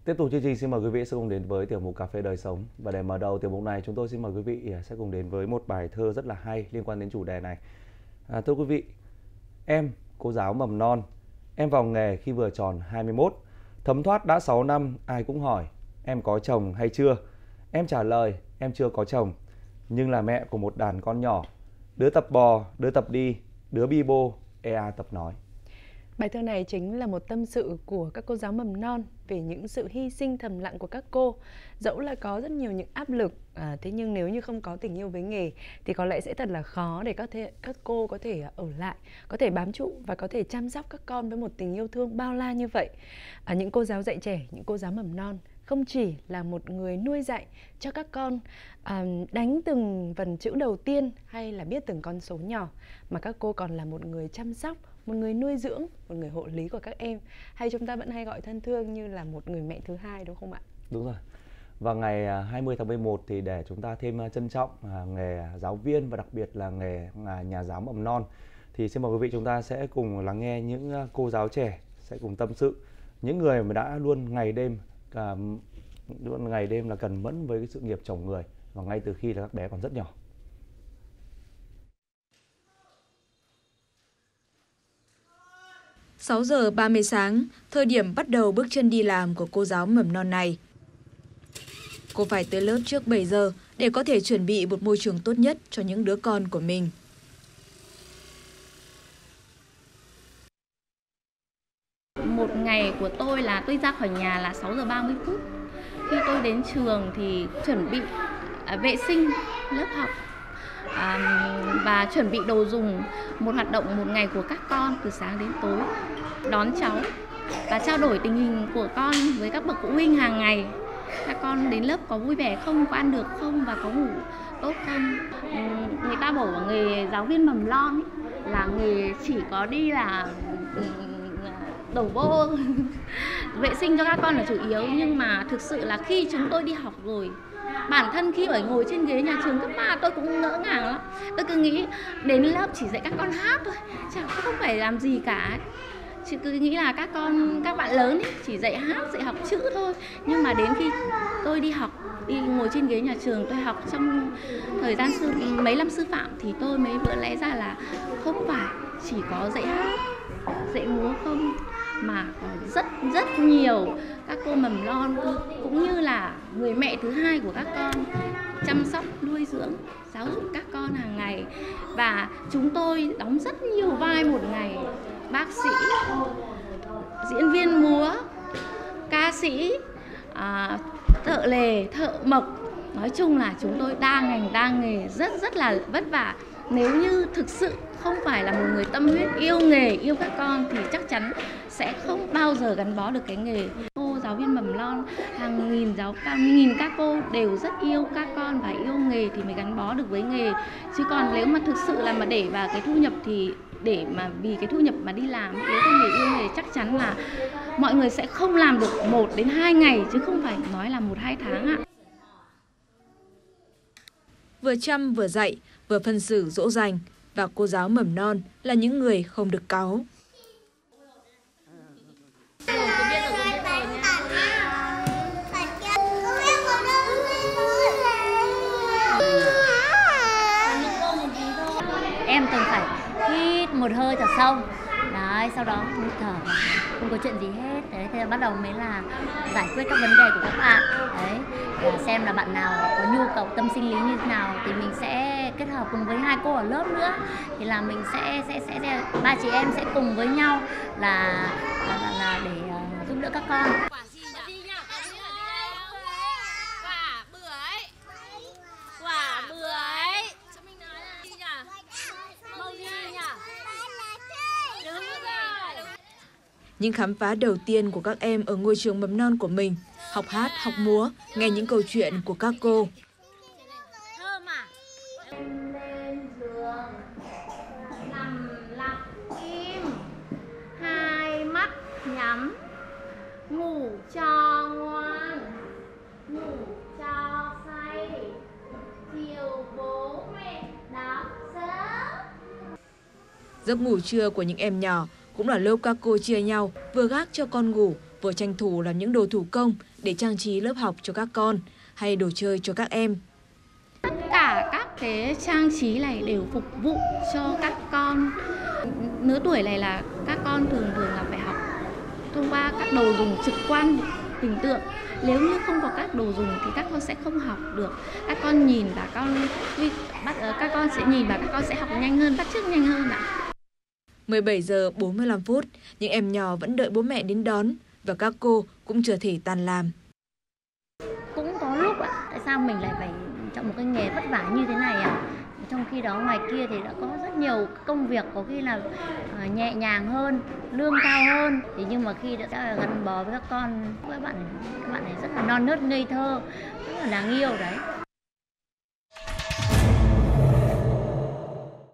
Tiếp tục chương trình, xin mời quý vị sẽ cùng đến với tiểu mục Cà phê đời sống. Và để mở đầu tiểu mục này, chúng tôi xin mời quý vị sẽ cùng đến với một bài thơ rất là hay liên quan đến chủ đề này. Thưa quý vị, em, cô giáo mầm non, em vào nghề khi vừa tròn 21. Thấm thoát đã 6 năm, ai cũng hỏi, em có chồng hay chưa? Em trả lời, em chưa có chồng, nhưng là mẹ của một đàn con nhỏ. Đứa tập bò, đứa tập đi, đứa bi bô, ea tập nói. Bài thơ này chính là một tâm sự của các cô giáo mầm non về những sự hy sinh thầm lặng của các cô. Dẫu là có rất nhiều những áp lực, thế nhưng nếu như không có tình yêu với nghề thì có lẽ sẽ thật là khó để các cô có thể ở lại, có thể bám trụ và có thể chăm sóc các con với một tình yêu thương bao la như vậy. Những cô giáo dạy trẻ, những cô giáo mầm non không chỉ là một người nuôi dạy cho các con đánh từng vần chữ đầu tiên hay là biết từng con số nhỏ, mà các cô còn là một người chăm sóc, một người nuôi dưỡng, một người hộ lý của các em, hay chúng ta vẫn hay gọi thân thương như là một người mẹ thứ hai, đúng không ạ? Đúng rồi. Và ngày 20 tháng 11 thì để chúng ta thêm trân trọng nghề giáo viên và đặc biệt là nghề nhà giáo mầm non, thì xin mời quý vị chúng ta sẽ cùng lắng nghe những cô giáo trẻ sẽ cùng tâm sự, những người mà đã luôn ngày đêm là cần mẫn với cái sự nghiệp chồng người, và ngay từ khi là các bé còn rất nhỏ. Sáu giờ 30 sáng, thời điểm bắt đầu bước chân đi làm của cô giáo mầm non này. Cô phải tới lớp trước 7 giờ để có thể chuẩn bị một môi trường tốt nhất cho những đứa con của mình. Một ngày của tôi là tôi ra khỏi nhà là 6 giờ 30 phút. Khi tôi đến trường thì chuẩn bị vệ sinh lớp học và chuẩn bị đồ dùng, một hoạt động một ngày của các con từ sáng đến tối. Đón cháu và trao đổi tình hình của con với các bậc phụ huynh hàng ngày. Các con đến lớp có vui vẻ không, có ăn được không và có ngủ tốt không. Người ta bảo nghề giáo viên mầm non là nghề chỉ có đi là đổ vô vệ sinh cho các con là chủ yếu, nhưng mà thực sự là khi chúng tôi đi học rồi, bản thân khi ở ngồi trên ghế nhà trường cấp 3 tôi cũng ngỡ ngàng lắm. Tôi cứ nghĩ đến lớp chỉ dạy các con hát thôi, chẳng không phải làm gì cả. Chị cứ nghĩ là các bạn lớn ấy, chỉ dạy hát, dạy học chữ thôi. Nhưng mà đến khi tôi đi học, đi ngồi trên ghế nhà trường, tôi học trong thời gian mấy năm sư phạm thì tôi mới vỡ lẽ ra là không phải chỉ có dạy hát, dạy múa không, mà còn rất nhiều các cô mầm non cũng như là người mẹ thứ hai của các con, chăm sóc, nuôi dưỡng, giáo dục các con hàng ngày. Và chúng tôi đóng rất nhiều vai một ngày: bác sĩ, diễn viên múa, ca sĩ, thợ lề, thợ mộc. Nói chung là chúng tôi đa ngành đa nghề, rất là vất vả. Nếu như thực sự không phải là một người tâm huyết yêu nghề, yêu các con thì chắc chắn sẽ không bao giờ gắn bó được cái nghề. Cô giáo viên mầm non, hàng nghìn các cô đều rất yêu các con và yêu nghề thì mới gắn bó được với nghề. Chứ còn nếu mà thực sự là mà để vào cái thu nhập thì để mà vì cái thu nhập mà đi làm, nếu không hề yêu nghề chắc chắn là mọi người sẽ không làm được 1 đến 2 ngày chứ không phải nói là 1-2 tháng ạ. Vừa chăm vừa dạy, vừa phân xử dỗ dành, và cô giáo mầm non là những người không được cáu. Em cần phải hít một hơi thật sâu. Đấy, sau đó hít thở, không có chuyện gì hết. Đấy, thế là bắt đầu mới là giải quyết các vấn đề của các bạn. Đấy, và xem là bạn nào có nhu cầu tâm sinh lý như thế nào thì mình sẽ kết hợp cùng với 2 cô ở lớp nữa. Thì là mình sẽ 3 chị em sẽ cùng với nhau là để giúp đỡ các con. Những khám phá đầu tiên của các em ở ngôi trường mầm non của mình, học hát, học múa, nghe những câu chuyện của các cô. Nằm lặng im, 2 mắt nhắm, ngủ cho ngoan, ngủ cho say, chiều bố mẹ đón sớm. Giấc ngủ trưa của những em nhỏ cũng là lúc các cô chia nhau vừa gác cho con ngủ, vừa tranh thủ làm những đồ thủ công để trang trí lớp học cho các con hay đồ chơi cho các em. Tất cả các cái trang trí này đều phục vụ cho các con. Lứa tuổi này là các con thường là phải học thông qua các đồ dùng trực quan, hình tượng. Nếu như không có các đồ dùng thì các con sẽ không học được. Các con nhìn và các con sẽ nhìn và các con sẽ học nhanh hơn, bắt chước nhanh hơn ạ. 17 giờ 45 phút, những em nhỏ vẫn đợi bố mẹ đến đón và các cô cũng chưa thể tan làm. Cũng có lúc ạ, tại sao mình lại phải chọn một cái nghề vất vả như thế này ạ? Trong khi đó ngoài kia thì đã có rất nhiều công việc có khi là nhẹ nhàng hơn, lương cao hơn. Thì nhưng mà khi đã gắn bó với các con, các bạn này rất là non nớt ngây thơ, rất là đáng yêu đấy.